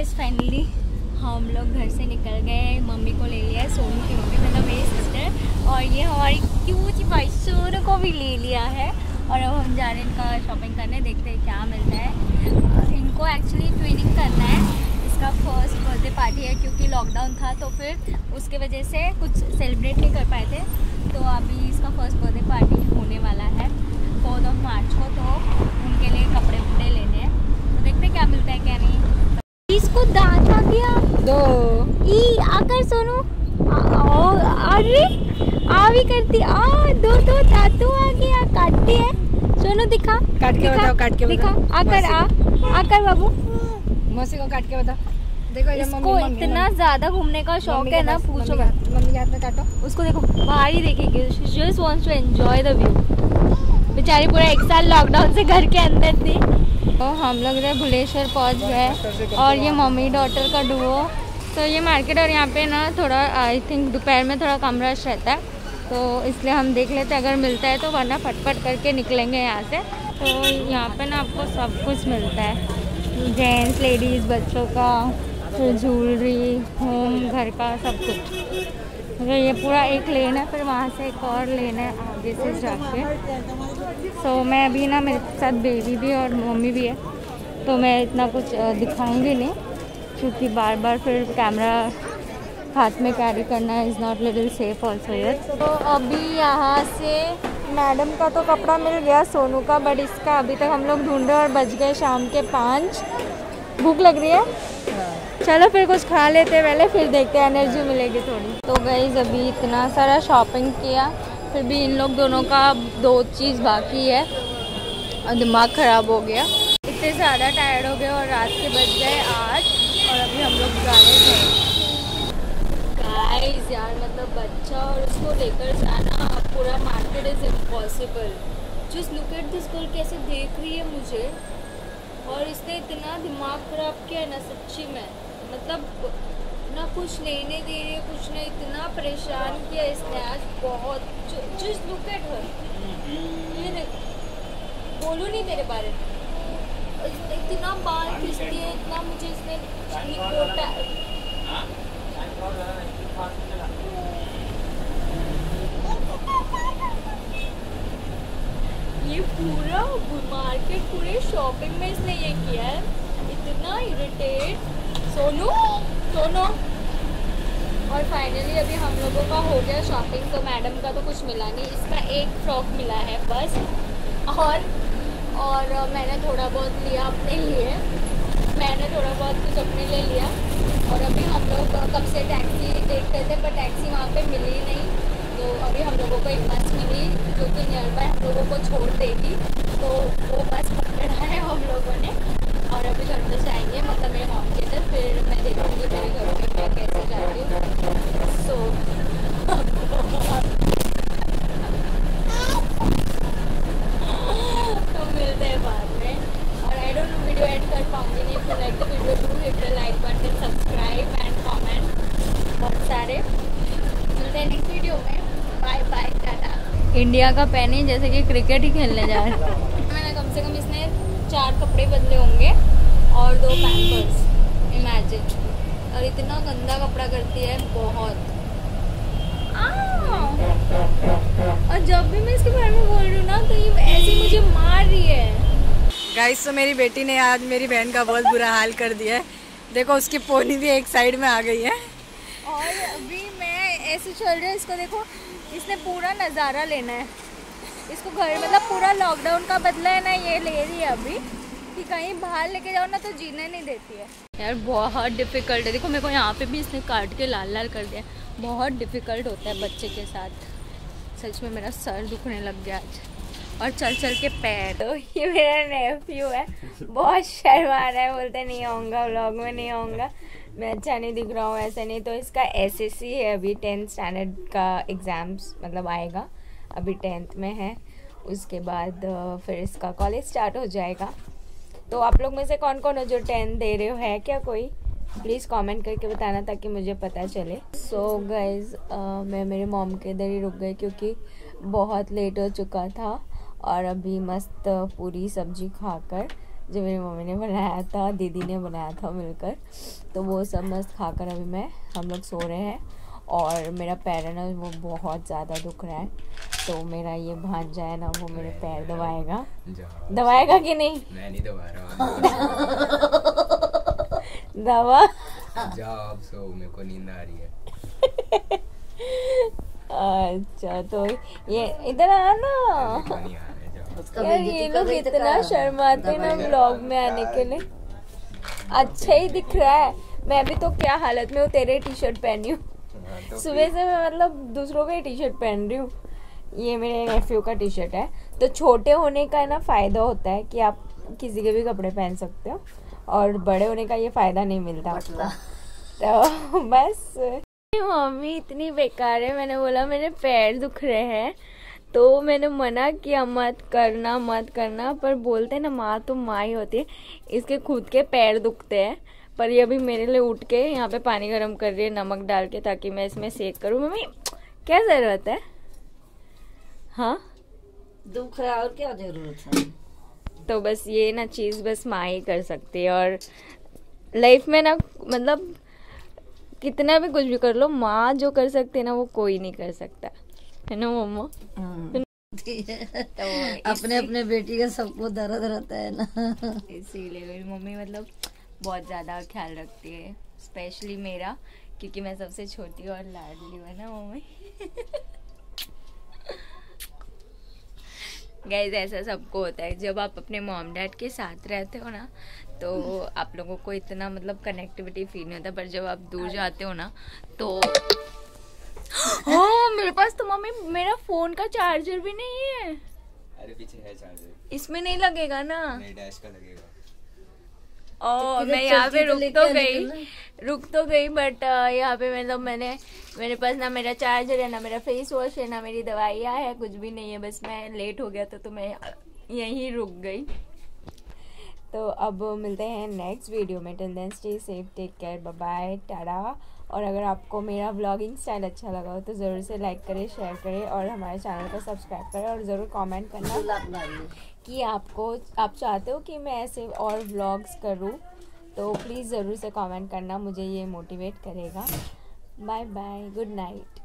Guys finally हम लोग घर से निकल गए। मम्मी को ले लिया है, सोनू की मम्मी मतलब मेरी सिस्टर, और ये हमारी क्यूट भाई सोनू को भी ले लिया है। और अब हम जा रहे हैं इनका शॉपिंग करने, देखते हैं क्या मिलता है। इनको एक्चुअली ट्विनिंग करना है, इसका फर्स्ट बर्थडे पार्टी है क्योंकि लॉकडाउन था तो फिर उसके वजह से कुछ सेलिब्रेट नहीं कर पाए थे। तो अभी इसका फर्स्ट बर्थडे पार्टी होने वाला है 4 मार्च को, तो उनके लिए कपड़े वपड़े लेने हैं। तो देखते हैं क्या मिलता है क्या नहीं। इसको दांत आ गया दो ई आकर सोनू, अरे आ भी करती दो दांतों आ गया, काटती है। सोनू दिखा, काट के बताओ, काट के दिखा, आकर बाबू मौसी को काट के बताओ। देखो इसको इतना ज्यादा घूमने का शौक है ना, पूछो मत। मम्मी के हाथ में काटो उसको, देखो बाहर ही देखेगी, she just wants to enjoy the view. बेचारी पूरा 1 साल लॉकडाउन से घर के अंदर थी। तो हम लोग इधर भुलेश्वर पहुंच गए और ये मम्मी डॉटर का डुओ। तो ये मार्केट, और यहाँ पे ना थोड़ा आई थिंक दोपहर में थोड़ा कम रश रहता है, तो इसलिए हम देख लेते हैं अगर मिलता है तो, वरना फटफट करके निकलेंगे यहाँ से। तो यहाँ पे ना आपको सब कुछ मिलता है, जेंट्स लेडीज़ बच्चों का, फिर ज्वेलरी, होम घर का सब कुछ। तो ये पूरा एक लेन है, फिर वहाँ से एक और लेन है आगे से जाके। सो मैं अभी ना, मेरे साथ बेबी भी और मम्मी भी है, तो मैं इतना कुछ दिखाऊंगी नहीं क्योंकि बार बार फिर कैमरा हाथ में कैरी करना is not little safe also here. तो अभी यहाँ से मैडम का तो कपड़ा मिल गया सोनू का, बट इसका अभी तक हम लोग ढूंढे और बज गए शाम के 5। भूख लग रही है, चलो फिर कुछ खा लेते हैं पहले, फिर देखते हैं एनर्जी मिलेगी थोड़ी। तो गाइस अभी इतना सारा शॉपिंग किया, फिर भी इन लोग दोनों का 2 चीज़ बाकी है और दिमाग ख़राब हो गया। इतने ज़्यादा टायर्ड हो गए और रात के बज गए 8 और अभी हम लोग जा रहे थे। गाइस यार मतलब बच्चा और उसको लेकर जाना पूरा market is impossible. Just look at this girl, कैसे देख रही है मुझे, और इसने इतना दिमाग ख़राब किया है ना सच्ची में, मतलब ना कुछ लेने दे रही है कुछ नहीं, इतना परेशान किया इसने आज बहुत। जस्ट लुक एट हर, ये देख, बोलूँ नहीं तेरे बारे में, इतना बाल खींचती है, इतना मुझे इसने निकोटा। ये पूरा मार्केट पूरे शॉपिंग में इसने ये किया है, इतना इरिटेट। सोनू सोनू। और फाइनली अभी हम लोगों का हो गया शॉपिंग। तो मैडम का तो कुछ मिला नहीं, इसका एक फ्रॉक मिला है बस, और मैंने थोड़ा बहुत लिया अपने लिए, मैंने थोड़ा बहुत कुछ अपने लिए लिया। और अभी हम लोग कब से टैक्सी देखते थे पर टैक्सी वहाँ पे मिली नहीं, तो अभी हम लोगों को एक बस मिली जो कि नियर बाय हम लोगों को छोड़ देगी, तो वो बस पकड़ा है हम लोगों ने। और अभी घर पे जाएंगे, मतलब मेरे मॉम के इधर, फिर मैं देखूँगी मेरे घर पे मैं कैसे जाती हूँ। सो तो मिलते हैं बाद में। और I don't know video add कर पाऊँगी नहीं, फिर like the video do hit the like button, subscribe and comment बहुत सारे। मिलते हैं नेक्स्ट वीडियो में, बाय बाय टाटा। इंडिया का पहने जैसे कि क्रिकेट ही खेलने जा रहे हैं। मैंने कम से कम इसने 4 कपड़े बदले होंगे और 2 पैम्पर्स, इमेजिन। और इतना गंदा कपड़ा करती है बहुत। और जब भी मैं इसके बारे में बोल रही हूँ ना तो ये ऐसे मुझे मार रही है। गाइस तो मेरी बेटी ने आज मेरी बहन का बहुत बुरा हाल कर दिया है। देखो उसकी पोनी भी एक साइड में आ गई है। और अभी मैं ऐसे चल रही हूँ, इसको देखो, इसने पूरा नज़ारा लेना है। इसको घर मतलब पूरा लॉकडाउन का बदला है ना, ये ले रही है अभी कि कहीं बाहर लेके जाओ ना तो जीने नहीं देती है। यार बहुत डिफ़िकल्ट है, देखो मेरे को यहाँ पे भी इसने काट के लाल लाल कर दिया। बहुत डिफ़िकल्ट होता है बच्चे के साथ, सच में मेरा सर दुखने लग गया आज, और चल चल के पैर। तो ये मेरा नेफ्यू है, बहुत शर्मा रहा है, बोलते नहीं आऊँगा व्लॉग में, नहीं आऊँगा, मैं अच्छा नहीं दिख रहा हूँ, ऐसा नहीं। तो इसका SSC है अभी, 10th स्टैंडर्ड का एग्ज़ाम्स मतलब आएगा, अभी 10th में है, उसके बाद फिर इसका कॉलेज स्टार्ट हो जाएगा। तो आप लोग में से कौन कौन हो जो 10th दे रहे हो, है क्या कोई? प्लीज़ कमेंट करके बताना ताकि मुझे पता चले। सो गाइज़ मैं मेरे मॉम के इधर ही रुक गई क्योंकि बहुत लेट हो चुका था, और अभी मस्त पूरी सब्जी खाकर जो मेरी मम्मी ने बनाया था, दीदी ने बनाया था मिलकर। तो वो सब मस्त खाकर अभी हम लोग सो रहे हैं। और मेरा पैर है ना वो बहुत ज़्यादा दुख रहा है, तो मेरा ये भांजा है ना वो मेरे पैर दबाएगा कि नहीं? मैं नहीं दबा रहा। दबा जाओ अब सो, मेरे को नींद आ रही है। अच्छा तो ये इधर आना यार, ये लोग इतना शर्माते ना ब्लॉग में आने के लिए। अच्छा ही दिख रहा है। मैं भी तो क्या हालत में हूँ, तेरे टी शर्ट पहनी हूँ सुबह से। मैं मतलब दूसरों का ही टी शर्ट पहन रही हूँ। ये मेरे नेफ्यू का टी शर्ट है। तो छोटे होने का ना फायदा होता है कि आप किसी के भी कपड़े पहन सकते हो, और बड़े होने का ये फायदा नहीं मिलता। तो बस मम्मी इतनी बेकार है। मैंने बोला मेरे पैर दुख रहे हैं, तो मैंने मना किया मत करना, पर बोलते हैं ना माँ तो माँ ही होती है। इसके खुद के पैर दुखते हैं, पर ये अभी मेरे लिए उठ के यहाँ पे पानी गर्म कर रही है नमक डाल के, ताकि मैं इसमें सेक करूँ। मम्मी क्या जरूरत है? हाँ दुख रहा और क्या जरूरत है? तो बस ये ना चीज़ बस माँ ही कर सकती है। और लाइफ में ना मतलब कितना भी कुछ भी कर लो, माँ जो कर सकती है ना वो कोई नहीं कर सकता, है ना मम्मा? तो अपने अपने बेटी का सबको दर्द रहता है ना, इसीलिए मेरी मम्मी मतलब बहुत ज़्यादा ख्याल रखती है, स्पेशली मेरा, क्योंकि मैं सबसे छोटी और लाडली हूँ ना मम्मी। गाइस ऐसा सबको होता है, जब आप अपने मॉम डैड के साथ रहते हो ना तो आप लोगों को इतना मतलब कनेक्टिविटी फील नहीं होता, पर जब आप दूर जाते हो ना तो हाँ मेरे पास तो मम्मी मेरा फोन का चार्जर भी नहीं है। अरे पीछे है चार्जर। इसमें नहीं लगेगा ना? नहीं, डैश का लगेगा। और मैं यहाँ पे रुक तो गई बट यहाँ पे मतलब मेरे पास ना मेरा चार्जर है, ना मेरा फेस वॉश है, ना मेरी दवाइयाँ है, कुछ भी नहीं है। बस मैं लेट हो गया तो मैं यहीं रुक गई। तो अब मिलते हैं नेक्स्ट वीडियो में। Till then stay safe, take care, bye bye, tata. और अगर आपको मेरा व्लॉगिंग स्टाइल अच्छा लगा हो तो ज़रूर से लाइक करें, शेयर करें और हमारे चैनल को सब्सक्राइब करें। और ज़रूर कमेंट करना कि आप चाहते हो कि मैं ऐसे और व्लॉग्स करूं, तो प्लीज़ ज़रूर से कमेंट करना, मुझे ये मोटिवेट करेगा। Bye bye, good night.